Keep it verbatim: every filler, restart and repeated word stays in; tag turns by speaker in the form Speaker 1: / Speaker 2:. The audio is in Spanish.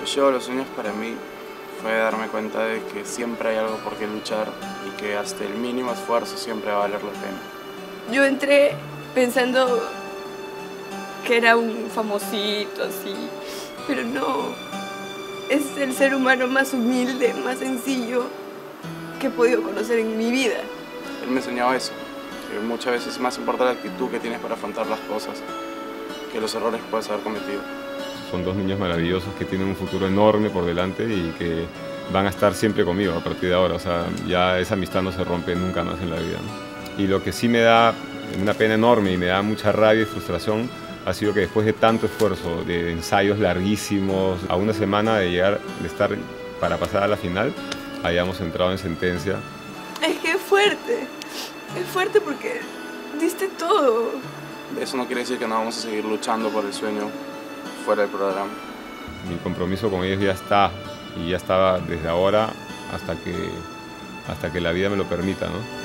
Speaker 1: llevo a los sueños para mí fue darme cuenta de que siempre hay algo por qué luchar y que hasta el mínimo esfuerzo siempre va a valer la pena.
Speaker 2: Yo entré pensando que era un famosito así, pero no. Es el ser humano más humilde, más sencillo que he podido conocer en mi vida.
Speaker 1: Él me enseñaba eso, que muchas veces es más importante la actitud que tienes para afrontar las cosas que los errores que puedes haber cometido.
Speaker 3: Son dos niños maravillosos que tienen un futuro enorme por delante y que van a estar siempre conmigo a partir de ahora. O sea, ya esa amistad no se rompe nunca más en la vida, ¿no? Y lo que sí me da una pena enorme y me da mucha rabia y frustración ha sido que después de tanto esfuerzo, de ensayos larguísimos, a una semana de llegar, de estar para pasar a la final, hayamos entrado en sentencia.
Speaker 2: Es que es fuerte, es fuerte porque diste todo.
Speaker 1: Eso no quiere decir que no vamos a seguir luchando por el sueño fuera del programa.
Speaker 3: Mi compromiso con ellos ya está, y ya estaba desde ahora hasta que, hasta que la vida me lo permita, ¿no?